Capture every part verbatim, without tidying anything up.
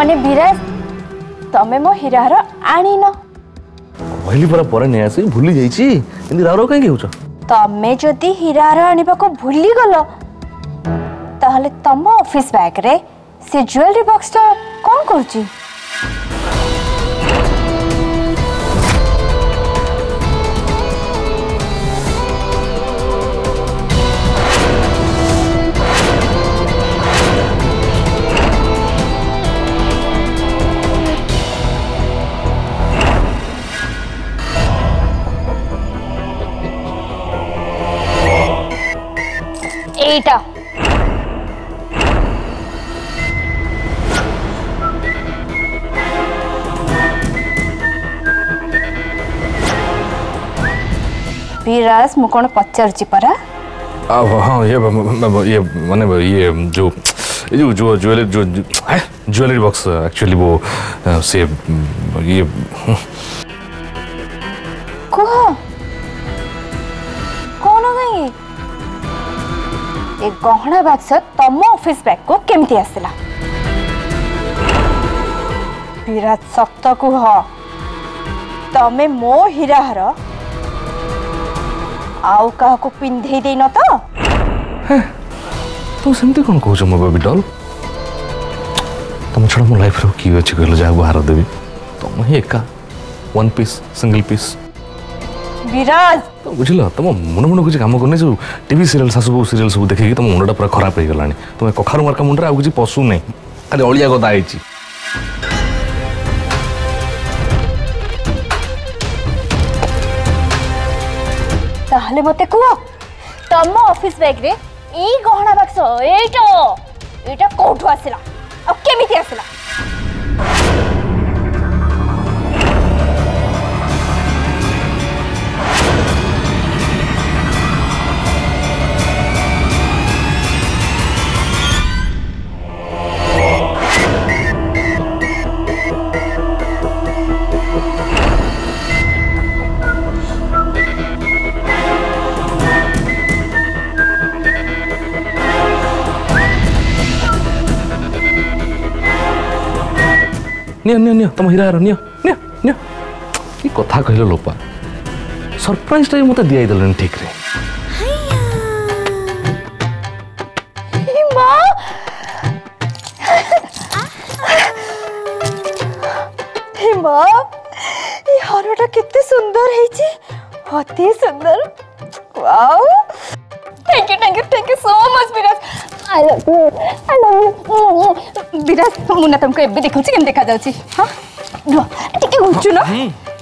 माने विराज तमे मो हीरार आनी न कहली परा पर नहीं आसी भूली जाईची एंदी रारो काहे होछ तमे जदी हीरार आनिबा को भूली गलो ताहले तम ऑफिस बैग रे से ज्वेलरी बॉक्स तो कौन करची एटा विराज मु कौन पचारची परा हाँ ये ये माने ये जो ये जो जो ज्वेलरी जो ज्वेलरी बॉक्स एक्चुअली वो से ये कह कौन गई एक गहना बाक्स तम ऑफिस बैग को केमती आसला विराज सत कुह तमे मो हीरार आउ का को पिंधे दे न तो तो सेमती कौन कहू मो बेबी डॉल तुम छड़ा मो लाइफ रो की अछि कहलो जा बाहर देबी तुम ही एका one piece single piece Viraj तो बुझिल तुम मुन मुन कुछ काम करने जो टीवी सीरियल सासु सीरियल सब देखि तुम मुंडा पूरा खराब हो गलानी तुम कखारु मार्का मुंडा आ कुछ पशु नहीं खाली अलिया गदा आइची ताहले मते कुओ तम ऑफिस बैग रे ई गहना बक्स एटा एटा कोठु आसिला अब केमिति आसिला नियो नियो नियो तुम हीरा नियो नियो नियो की कथा कहलो लोपा सरप्राइज टाइम मते दियाई दलन ठीक रे हे मां हे मां ये हारटा कितने सुंदर है छी अति सुंदर wow thank you thank you thank you so much Viraj I love you I love you Viraj मुना तुमको एबे देखौ छी केम देखा जाउ छी हां लो टिके घुचु ना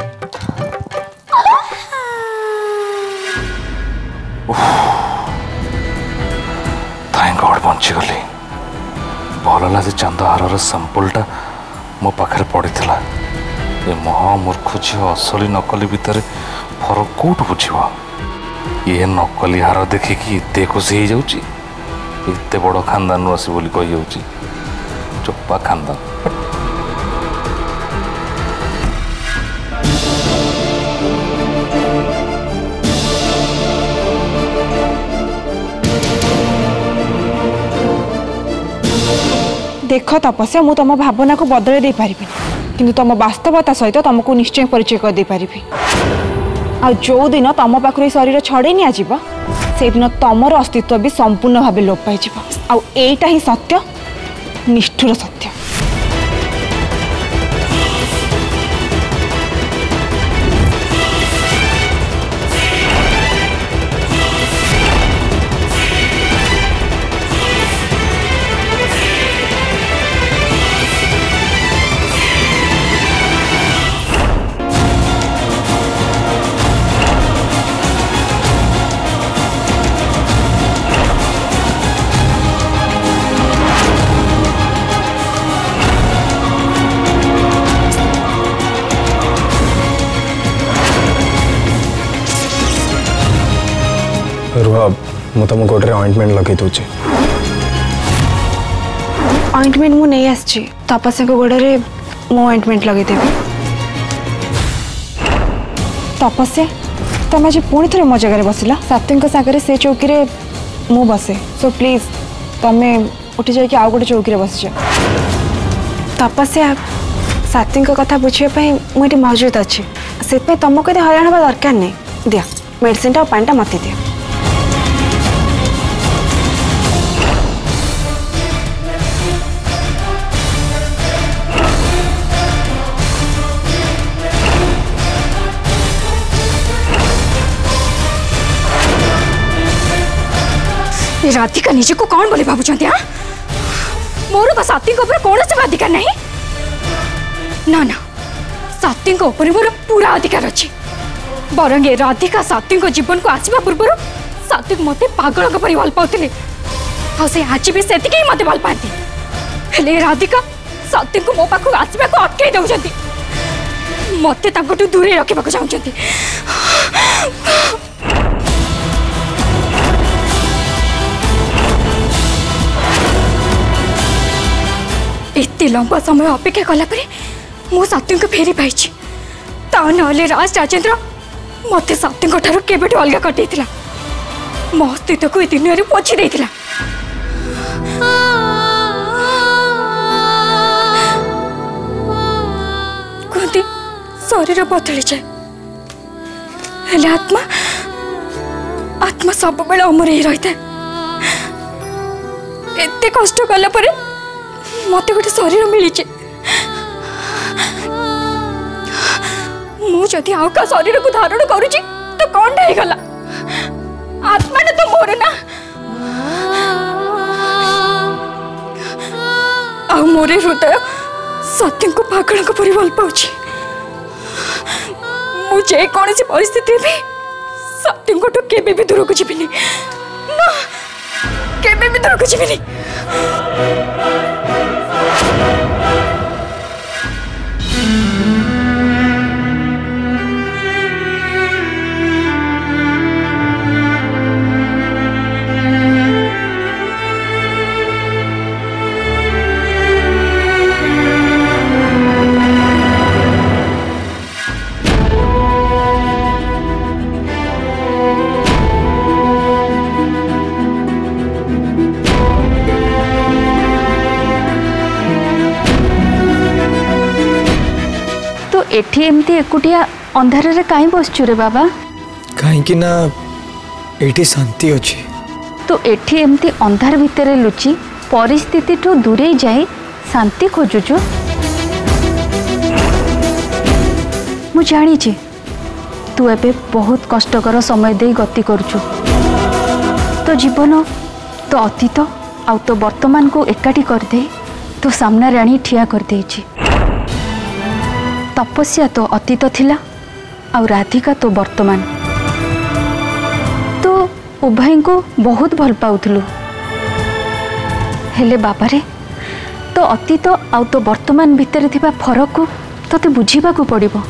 थैंक गॉड बंची गली भलला से चंद हारर सैंपलटा मो पाखरे पड़ीथिला ए महा मूर्ख झील असली नकली भितर फरक कोट बुझिबो ये नकली हार देखिकी एते खुशी हो जाउची इतने बड़ खानदान आसी बोली कही जाउची चोपा खानदान देख तपस्या मु तुम भावना को बदल दे पारि किंतु तुम वास्तवता सहित तुमको निश्चय परिचय कर दे पारि आ जो दिन तुम पाखु शरीर छड़े नि आजिबो से दिन तुमर अस्तित्व भी संपूर्ण भाव लोप पाई आ एटा ही सत्य निष्ठुर सत्य रुआ तुम गोटे ऑइंटमेंट लगे दूचे ऑइंटमेंट मु नहीं आसी तपस्या को गोड़े मु ऑइंटमेंट लगे देवी तपस्या तुम आज पुणी थे मो जगह बसला साथी सागर से चौकी रे मु बसे सो प्लीज तमें उठी जाकि आउ गोटे चौकी रे बस जा तपस्या साथी कथा बुझापी मुझे मौजूद अच्छी से तुमको ये हईराण हवा दरकार नहीं दिया मेडिसिन टा पानी मत दिया राधिका निजे को कौन बोले भावुं हाँ मोर तो साथी कौन से अधिकार नहीं ना ना साथी मोर पूरा अधिकार अच्छी बरंग ए राधिका साथी जीवन को आसवा पूर्व साथी मत पागल परी भल पाते आज भी से मत भल पाती हेले राधिका साथी को मो पाख आसवा को अटकई दौरान मत दूरे रखा चाहते इतने लंबा समय अपेक्षा कला मो साथी को फेरी पाई ना राज राजेंद्र मत साथी केबेठ अलग कटे मो अस्तित्व को दुनिया पोछि देथिला कहती शरीर बदली जाए हेले आत्मा आत्मा सब बेले अमर ही रही था एते कष्ट कला परे मत गोटे शरीर मिली मुझे आउ का शरीर को धारण करुची तो कौन गला आत्मा ने तो मोर ना आ मोर हृदय सत्य को पागल परी भल पाउची मुझे कौन सी परिस्थिति भी सत्य को केबे भी दूर को जीविनी ना केबे भी दूर को जीविनी एठी एमती एकुटिया अंधार रे काई बसचु रे बाबा काहे कि ना एठी शांति अछि तो एठी एमती अंधार भितरे लुचि परिस्थिति ठो दूरे जाई शांति खोजुचु मु जानी छी तू एबे बहुत कष्टकर समय दे गति करचु तो जीवन तो अतीत आ तो वर्तमान को एकाठी कर दे तो सामना राणी ठिया कर देछि तपस्या तो अतीत थिला आ राधिका तो वर्तमान तो उभय को बहुत भल पाउथलु हेले बाबा रे तो अतीत आ तो वर्तमान भितर थिबा फरक को तते बुझीबा को पड़िबो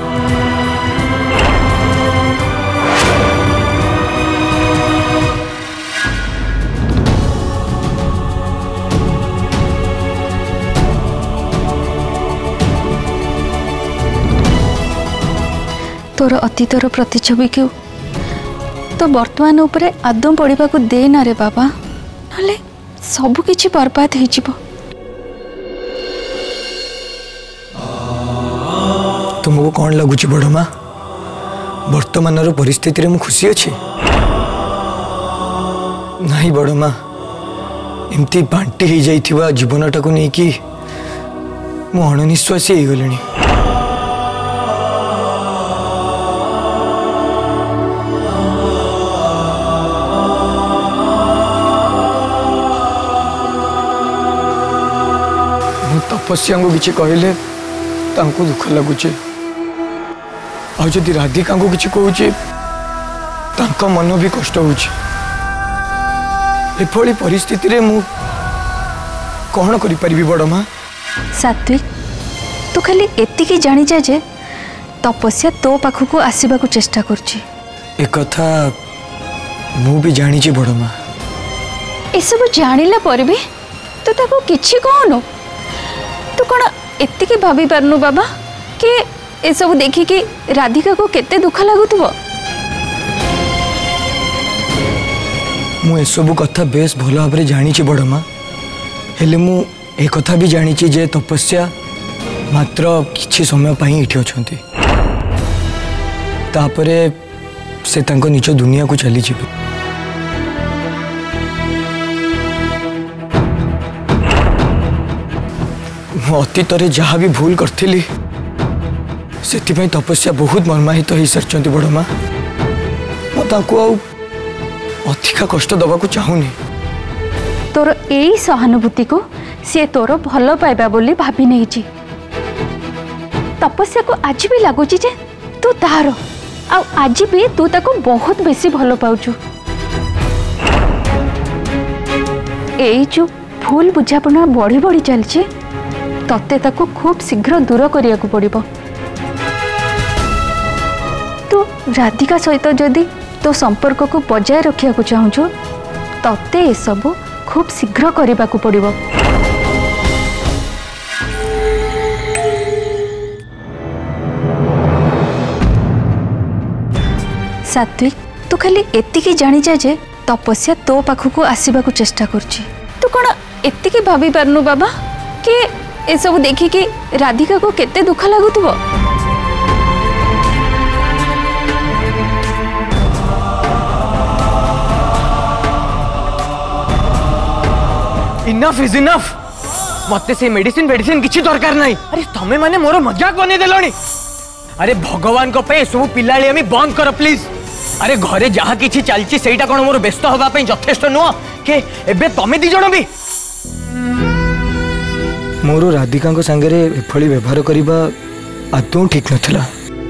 तोर अतीतर प्रतिच्छवि क्यों तो वर्तमान उपरे आदम पड़िबा को दे ना रे बाबा नले सब किछि बर्बाद हो जिवो तुमको कौन लगुच बड़ माँ वर्तमान परिस्थिति रे मु खुशी अच्छी नहीं बड़ माँ एमती बांटी हो जाइथिबा जीवनटा को लेकिन मु अणनिश्वासी हो गलिनी तपस्या को किसी कहले तांको दुख लगुचे आ जदि राधिका को किसी कहूचे तांका मन भी कष्ट होची एभली परिस्थिति रे मु कौन करि परिबी बड़ माँ सात्विक तू खाली एतिकी जानी जा जे तपस्या तो पाख को आसीबा को चेष्टा करची ए कथा मु भी जानी छी बड़ माँ ए सब जानिला पर भी तू ताको किछि कहनो तू कौन एतिकी भाभी पारनु बाबा कि ए सब देखी कि राधिका को केते दुख लागुथबो मु ए सब कथा बेस भल भाव जानी छी बड़ माँ हेले मु ए कथा भी जानी जे तपस्या मात्र किछि समय पाई इठी अछंती तापरे से तांको निज दुनिया को चली जीवे। अतीत जहाँ भी भूल करथिली से तपस्या बहुत मर्माहित हो सारी बड़ माँ मुझे अधिका कष्ट दबा चाहूनी। तोर यही सहानुभूति को सी तोर भल पाइबा बोली भाभी नहीं। तपस्या को आज भी लगुच जे तू तार आज भी तू ताको बहुत बेसी भल पाउचु। यही जो भूल बुझापना बढ़ी बढ़ी चलছে तते ताको खूब शीघ्र दूर करिया को पड़िबो। तू राधिका सहित जदि तो संपर्क को बजाय रखिया को चाहूछु तते ए सब खूब शीघ्र करिबा को पड़िबो। सात्विक तू खाली एतिकी जानी जा जे तपस्या तो पाखक आसवा को चेष्टा करछि। तू कौन एतिकी भाभी पारनु बाबा कि ए सब देखिकी राधिका को केते दुख लागुथबो। इनफ इज इनफ मते से मेडिसिन मेडिसिन किछि दरकार नाही। अरे तमे माने मोर मजाक बने देलोनी। अरे भगवान को पे सब पिलाली आमी बंद कर प्लीज। अरे घरे जहाँ किछि चलछि सेटा कोन मोर व्यस्त होबा पे यथेष्ट नुह के एबे तमे दी जण भी मोर राधिका को संगे एभली व्यवहार करबा आदौ ठीक नथला।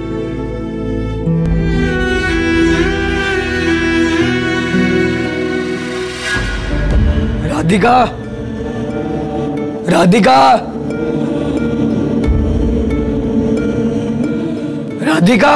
राधिका राधिका राधिका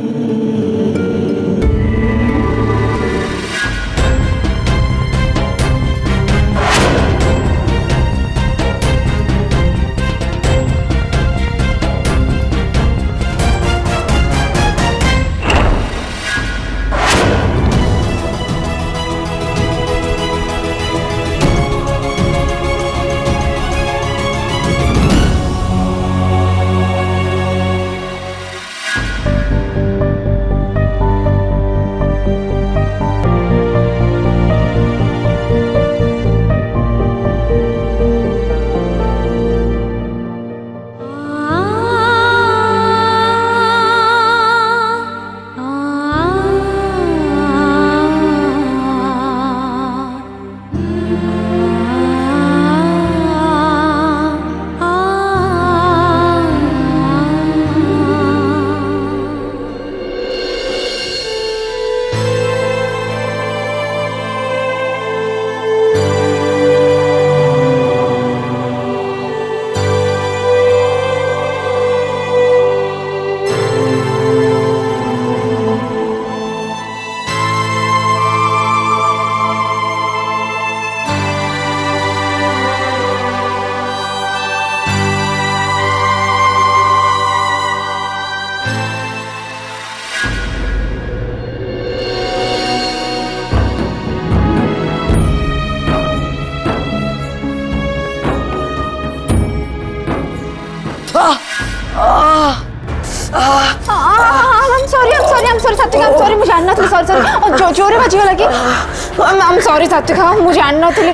जोरे बाजी लगी आई एम सॉरी सात्विका मुझे जानना थी।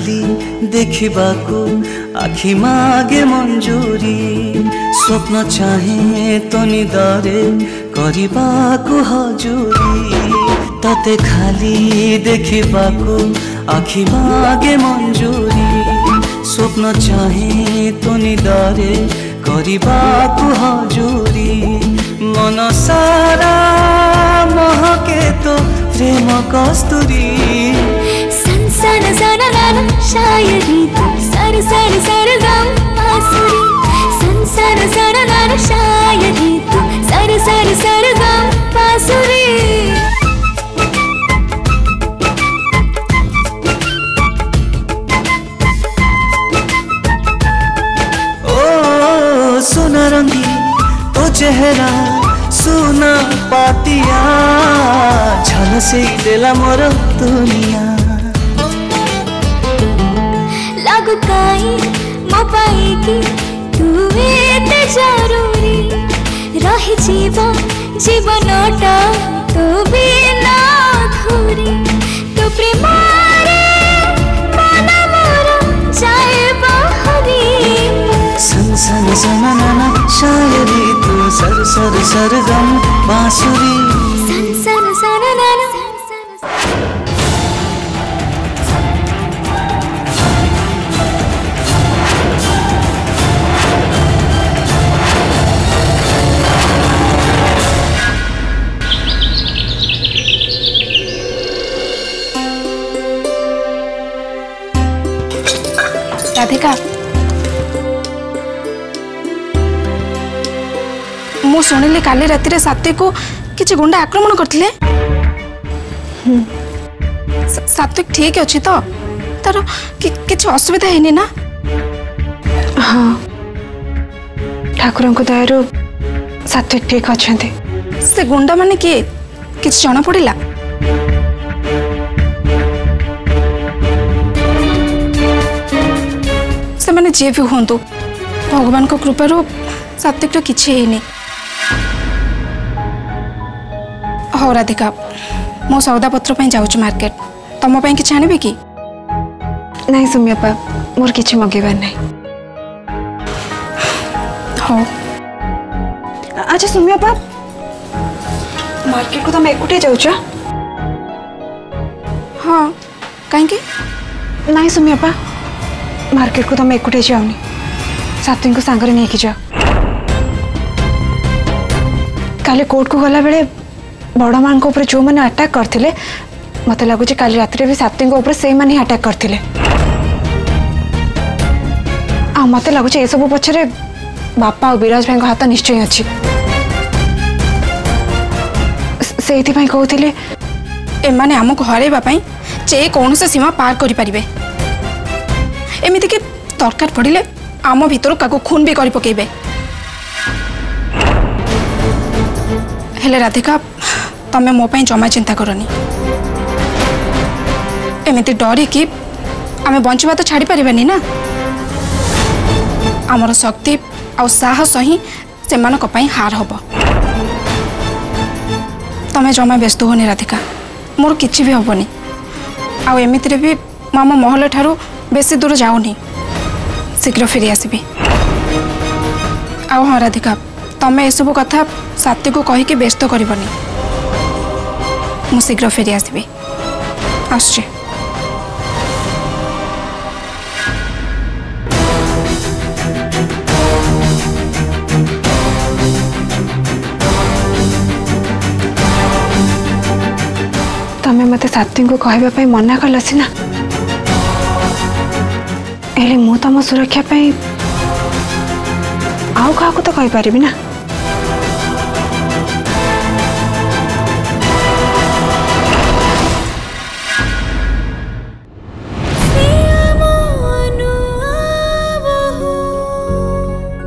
खाली देखा आखि मागे मंजूरी स्वप्न चाहे तो निदरे करने को हजूरी तते खाली देखा आखि मागे मंजूरी स्वप्न चाहे तो निदरे करने को हजूरी मन सारा महके तो प्रेम कस्तूरी संसार सारा लाला शायरी तो सर सर सर गम बांसुरी संसार सारा लाला शायरी तो सर सर सर गम बांसुरी ओ सोना रंगी तो चेहरा सुना पातिया झलसे देला मोर दुनिया लागू काई मो पाई की तू एते जरूरी रही जीवन जीवनटा तो बिना धूरी तो प्रेमारे मन मोर जाए बहरी संसार सना नाना शायरी तू सर सर सर गम बांसुरी संसार सना नाना राधिका मु शुणिली काली राति सात्विक को किसी गुंडा आक्रमण करथिले सात्विक ठीक अच्छी तो तार कि, किसी असुविधा है ना हाँ ठाकुर को दयारू सात्विक ठीक अच्छा से गुंडा माने किए किसी जना पड़ा से माने जे भी हूँ भगवान को कृपारू सात्विक किसी है नहीं हाँ राधिका मो सौदा पत्र पे जाऊँ मार्केट तुम कि आनबी कि नहीं सुमियापा मोर किसी मगेबार नहीं हाँ अच्छा सुमियापा मार्केट को तुम एकुटे जाऊँ हाँ कहीं नहीं सुमियापा मार्केट को तुम एकुटे जाओनी सात्विक को सांगरे नहीं जाओ काले कोर्ट को गला बेले बड़ मान ऊपर जो मैंने अटैक करते मत लगुच काली रात भी सात्विक ऊपर से मैंने अटैक करते आ मत लगुच ये सब पछरे बापा और विराज भाई हाथ निश्चय अच्छी से कहते एमाने आमको हरैवाई जे कौन से सीमा पार करें एमती कि दरकार पड़े आम भीतर क्या खून भी कर पकेबे हेले राधिका तमें मो जमा चिंता करनी एमती डरी कि आम बंचवा तो छाड़ी पारिबानी ना आमर शक्ति आ साहस ही से हार हम तमें जमा व्यस्त होनी राधिका मोर किसी भी हेनी आमती भी आम महल ठारू बेसी दूर जाऊनी शीघ्र फेरी आसबि आ हाँ राधिका तमें एसबू कथा सात्विक को कहीकि व्यस्त करबनी मु शीघ्र फेरी आसबि आसुची तमें मत सात्विक को कहवाई मना कल सीना हेले मु तुम सुरक्षा आउ क्या तो कही पारि ना।